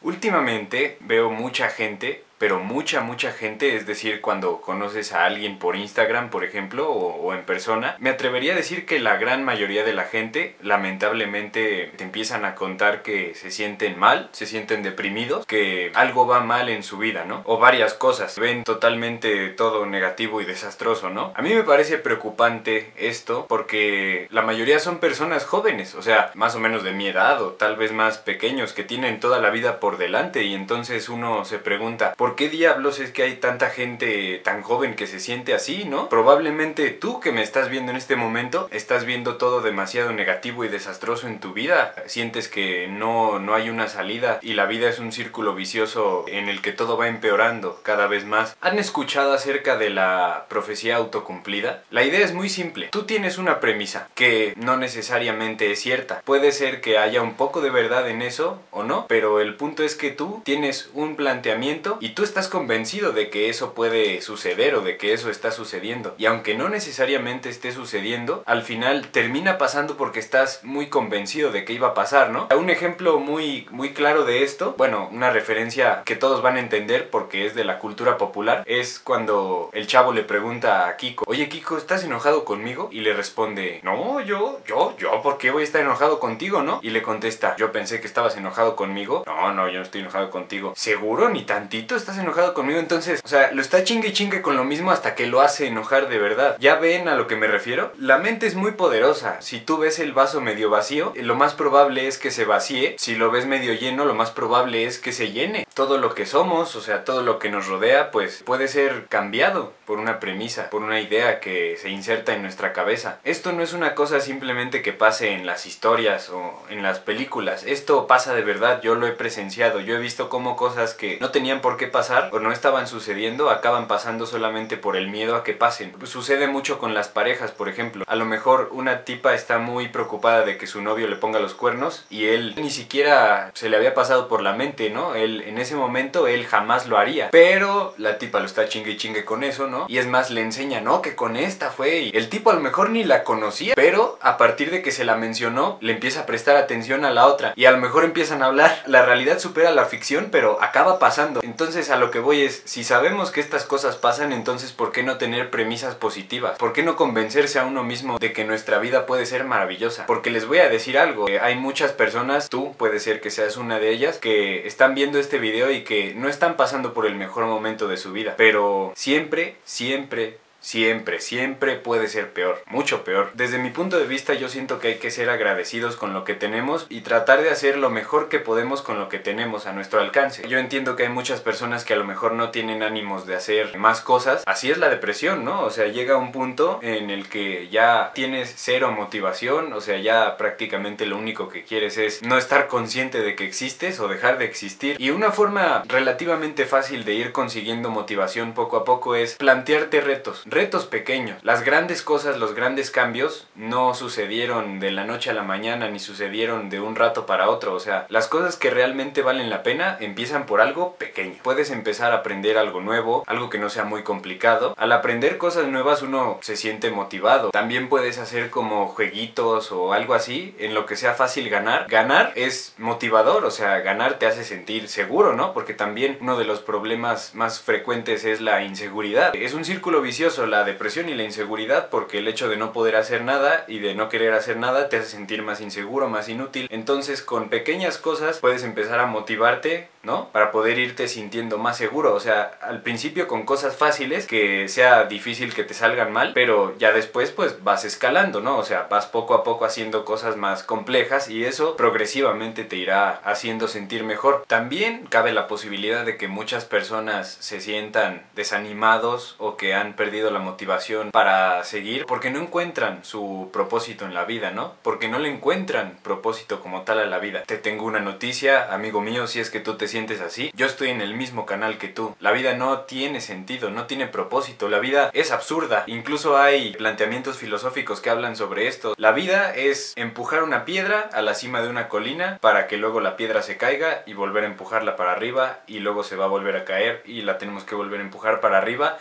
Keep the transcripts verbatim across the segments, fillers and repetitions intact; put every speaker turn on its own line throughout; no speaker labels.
Últimamente veo mucha gente, pero mucha, mucha gente, es decir, cuando conoces a alguien por Instagram, por ejemplo, o, o en persona, me atrevería a decir que la gran mayoría de la gente, lamentablemente, te empiezan a contar que se sienten mal, se sienten deprimidos, que algo va mal en su vida, ¿no? O varias cosas, ven totalmente todo negativo y desastroso, ¿no? A mí me parece preocupante esto porque la mayoría son personas jóvenes, o sea, más o menos de mi edad o tal vez más pequeños, que tienen toda la vida por delante, y entonces uno se pregunta, ¿por qué diablos es que hay tanta gente tan joven que se siente así, no? Probablemente tú que me estás viendo en este momento, estás viendo todo demasiado negativo y desastroso en tu vida, sientes que no, no hay una salida y la vida es un círculo vicioso en el que todo va empeorando cada vez más. ¿Han escuchado acerca de la profecía autocumplida? La idea es muy simple, tú tienes una premisa que no necesariamente es cierta, puede ser que haya un poco de verdad en eso o no, pero el punto es que tú tienes un planteamiento y tú estás convencido de que eso puede suceder o de que eso está sucediendo, y aunque no necesariamente esté sucediendo, al final termina pasando porque estás muy convencido de que iba a pasar, ¿no? Un ejemplo muy, muy claro de esto, bueno, una referencia que todos van a entender porque es de la cultura popular, es cuando el chavo le pregunta a Kiko: oye Kiko, ¿estás enojado conmigo? Y le responde: no, yo, yo, yo, ¿por qué voy a estar enojado contigo, no? Y le contesta: yo pensé que estabas enojado conmigo. No, no, yo no estoy enojado contigo. ¿Seguro? ¿Ni tantito estás enojado conmigo? Entonces, o sea, lo está chingue y chingue con lo mismo hasta que lo hace enojar de verdad. ¿Ya ven a lo que me refiero? La mente es muy poderosa. Si tú ves el vaso medio vacío, lo más probable es que se vacíe. Si lo ves medio lleno, lo más probable es que se llene. Todo lo que somos, o sea, todo lo que nos rodea, pues puede ser cambiado por una premisa, por una idea que se inserta en nuestra cabeza. Esto no es una cosa simplemente que pase en las historias o en las películas. Esto pasa de verdad, yo lo he presenciado. Yo he visto cómo cosas que no tenían por qué pasar o no estaban sucediendo, acaban pasando solamente por el miedo a que pasen. Sucede mucho con las parejas, por ejemplo. A lo mejor una tipa está muy preocupada de que su novio le ponga los cuernos y él ni siquiera se le había pasado por la mente, ¿no? Él, en ese momento, él jamás lo haría. Pero la tipa lo está chingue y chingue con eso, ¿no? Y es más, le enseña, no, que con esta fue, y el tipo a lo mejor ni la conocía, pero a partir de que se la mencionó, le empieza a prestar atención a la otra y a lo mejor empiezan a hablar. La realidad supera la ficción, pero acaba pasando. Entonces, a lo que voy es, si sabemos que estas cosas pasan, entonces ¿por qué no tener premisas positivas? ¿Por qué no convencerse a uno mismo de que nuestra vida puede ser maravillosa? Porque les voy a decir algo, eh, hay muchas personas, tú puede ser que seas una de ellas, que están viendo este video y que no están pasando por el mejor momento de su vida, pero siempre, siempre Siempre, siempre puede ser peor, mucho peor. Desde mi punto de vista, yo siento que hay que ser agradecidos con lo que tenemos y tratar de hacer lo mejor que podemos con lo que tenemos a nuestro alcance. Yo entiendo que hay muchas personas que a lo mejor no tienen ánimos de hacer más cosas. Así es la depresión, ¿no? O sea, llega un punto en el que ya tienes cero motivación, o sea, ya prácticamente lo único que quieres es no estar consciente de que existes o dejar de existir. Y una forma relativamente fácil de ir consiguiendo motivación poco a poco es plantearte retos. Retos pequeños. Las grandes cosas, los grandes cambios no sucedieron de la noche a la mañana ni sucedieron de un rato para otro. O sea, las cosas que realmente valen la pena empiezan por algo pequeño. Puedes empezar a aprender algo nuevo, algo que no sea muy complicado. Al aprender cosas nuevas uno se siente motivado. También puedes hacer como jueguitos o algo así en lo que sea fácil ganar. Ganar es motivador, o sea, ganar te hace sentir seguro, ¿no? Porque también uno de los problemas más frecuentes es la inseguridad. Es un círculo vicioso la depresión y la inseguridad, porque el hecho de no poder hacer nada y de no querer hacer nada te hace sentir más inseguro, más inútil. Entonces, con pequeñas cosas puedes empezar a motivarte, ¿no? Para poder irte sintiendo más seguro. O sea, al principio con cosas fáciles, que sea difícil que te salgan mal, pero ya después pues vas escalando, ¿no? O sea, vas poco a poco haciendo cosas más complejas y eso progresivamente te irá haciendo sentir mejor. También cabe la posibilidad de que muchas personas se sientan desanimados o que han perdido la motivación para seguir porque no encuentran su propósito en la vida, ¿no? Porque no le encuentran propósito como tal a la vida. Te tengo una noticia, amigo mío, si es que tú te sientes así, yo estoy en el mismo canal que tú. La vida no tiene sentido, no tiene propósito, la vida es absurda. Incluso hay planteamientos filosóficos que hablan sobre esto. La vida es empujar una piedra a la cima de una colina para que luego la piedra se caiga y volver a empujarla para arriba y luego se va a volver a caer y la tenemos que volver a empujar para arriba.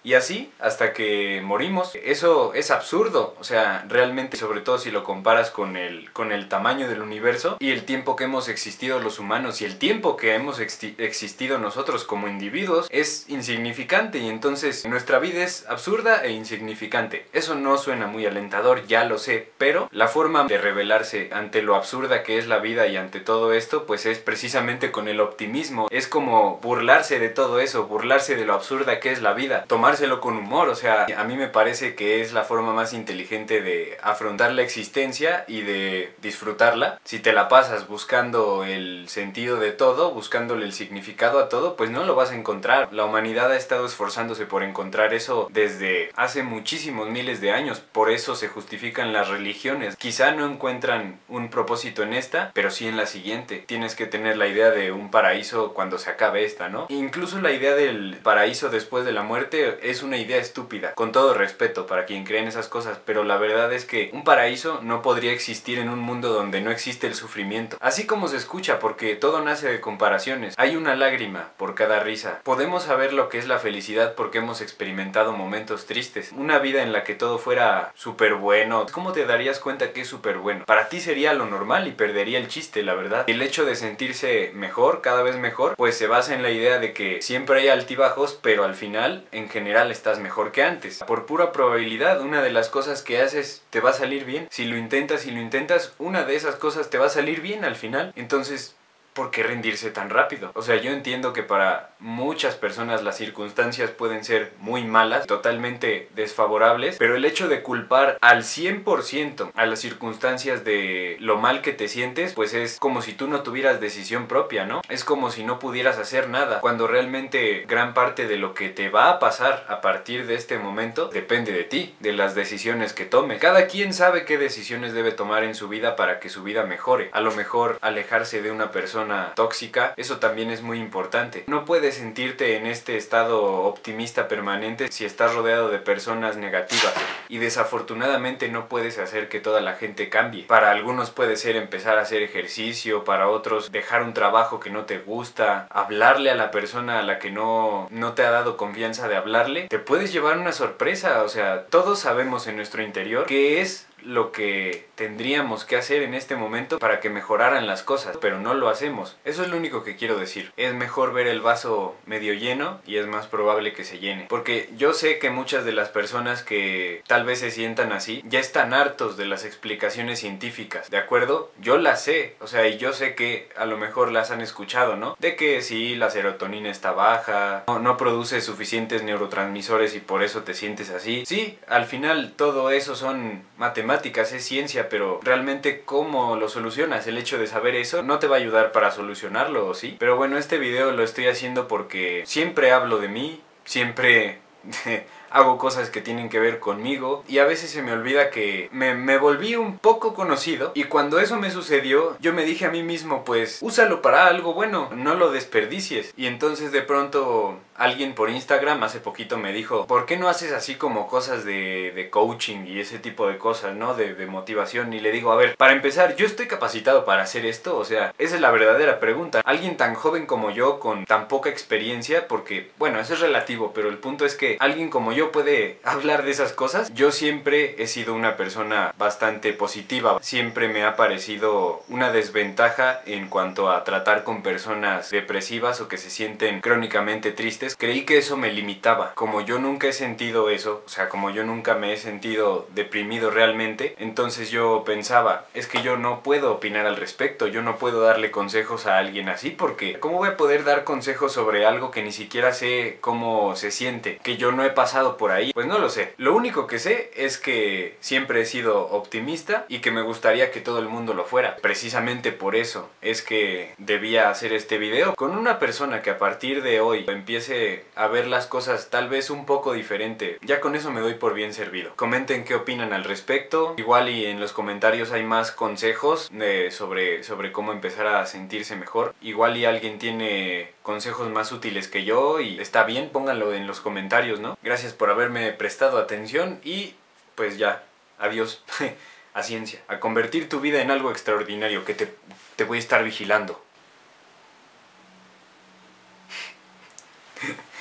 Y así hasta que morimos. Eso es absurdo, o sea, realmente, sobre todo si lo comparas con el, con el tamaño del universo y el tiempo que hemos existido los humanos y el tiempo que hemos existido nosotros como individuos, es insignificante, y entonces nuestra vida es absurda e insignificante. Eso no suena muy alentador, ya lo sé, pero la forma de rebelarse ante lo absurda que es la vida y ante todo esto, pues es precisamente con el optimismo. Es como burlarse de todo eso, burlarse de lo absurda que es la vida, tomárselo con humor. O sea, a mí me parece que es la forma más inteligente de afrontar la existencia y de disfrutarla. Si te la pasas buscando el sentido de todo, buscándole el significado a todo, pues no lo vas a encontrar. La humanidad ha estado esforzándose por encontrar eso desde hace muchísimos miles de años. Por eso se justifican las religiones. Quizá no encuentran un propósito en esta, pero sí en la siguiente. Tienes que tener la idea de un paraíso cuando se acabe esta, ¿no? Incluso la idea del paraíso después de la muerte es una idea estúpida, con todo respeto para quien cree en esas cosas, pero la verdad es que un paraíso no podría existir en un mundo donde no existe el sufrimiento. Así como se escucha, porque todo nace de comparaciones. Hay una lágrima por cada risa. Podemos saber lo que es la felicidad porque hemos experimentado momentos tristes. Una vida en la que todo fuera súper bueno, ¿cómo te darías cuenta que es súper bueno? Para ti sería lo normal y perdería el chiste, la verdad. El hecho de sentirse mejor, cada vez mejor, pues se basa en la idea de que siempre hay altibajos, pero al final, en general, estás mejor que antes. Por pura probabilidad, una de las cosas que haces te va a salir bien. Si lo intentas y lo intentas, una de esas cosas te va a salir bien al final. Entonces, ¿por qué rendirse tan rápido? O sea, yo entiendo que para muchas personas las circunstancias pueden ser muy malas, totalmente desfavorables, pero el hecho de culpar al cien por ciento a las circunstancias de lo mal que te sientes, pues es como si tú no tuvieras decisión propia, ¿no? Es como si no pudieras hacer nada, cuando realmente gran parte de lo que te va a pasar a partir de este momento depende de ti, de las decisiones que tomes. Cada quien sabe qué decisiones debe tomar en su vida para que su vida mejore. A lo mejor alejarse de una persona tóxica, eso también es muy importante. No puedes sentirte en este estado optimista permanente si estás rodeado de personas negativas, y desafortunadamente no puedes hacer que toda la gente cambie. Para algunos puede ser empezar a hacer ejercicio, para otros dejar un trabajo que no te gusta, hablarle a la persona a la que no, no te ha dado confianza de hablarle. Te puedes llevar una sorpresa. O sea, todos sabemos en nuestro interior qué es lo que tendríamos que hacer en este momento para que mejoraran las cosas, pero no lo hacemos. Eso es lo único que quiero decir. Es mejor ver el vaso medio lleno y es más probable que se llene, porque yo sé que muchas de las personas que tal vez se sientan así ya están hartos de las explicaciones científicas, ¿de acuerdo? Yo las sé, o sea, y yo sé que a lo mejor las han escuchado, ¿no? De que sí, la serotonina está baja, no, no produce suficientes neurotransmisores y por eso te sientes así. Sí, al final todo eso son matemáticas, es ciencia, pero realmente ¿cómo lo solucionas? El hecho de saber eso no te va a ayudar para solucionarlo, ¿sí? Pero bueno, este video lo estoy haciendo porque siempre hablo de mí, siempre hago cosas que tienen que ver conmigo, y a veces se me olvida que me, me volví un poco conocido, y cuando eso me sucedió yo me dije a mí mismo, pues úsalo para algo bueno, no lo desperdicies. Y entonces de pronto alguien por Instagram hace poquito me dijo, ¿por qué no haces así como cosas de, de coaching y ese tipo de cosas, ¿no? De, de motivación. Y le digo, a ver, para empezar, ¿yo estoy capacitado para hacer esto? O sea, esa es la verdadera pregunta. Alguien tan joven como yo, con tan poca experiencia, porque, bueno, eso es relativo, pero el punto es que alguien como yo puede hablar de esas cosas. Yo siempre he sido una persona bastante positiva. Siempre me ha parecido una desventaja en cuanto a tratar con personas depresivas o que se sienten crónicamente tristes. Creí que eso me limitaba. Como yo nunca he sentido eso, o sea, como yo nunca me he sentido deprimido realmente, entonces yo pensaba, es que yo no puedo opinar al respecto, yo no puedo darle consejos a alguien así, porque ¿cómo voy a poder dar consejos sobre algo que ni siquiera sé cómo se siente? Que yo no he pasado por ahí. Pues no lo sé. Lo único que sé es que siempre he sido optimista y que me gustaría que todo el mundo lo fuera. Precisamente por eso es que debía hacer este video con una persona que a partir de hoy empiece a ver las cosas tal vez un poco diferente. Ya con eso me doy por bien servido. Comenten qué opinan al respecto. Igual y en los comentarios hay más consejos de, sobre, sobre cómo empezar a sentirse mejor. Igual y alguien tiene consejos más útiles que yo y está bien, pónganlo en los comentarios, ¿no? Gracias por haberme prestado atención y pues ya, adiós. A ciencia, a convertir tu vida en algo extraordinario, que te, te voy a estar vigilando.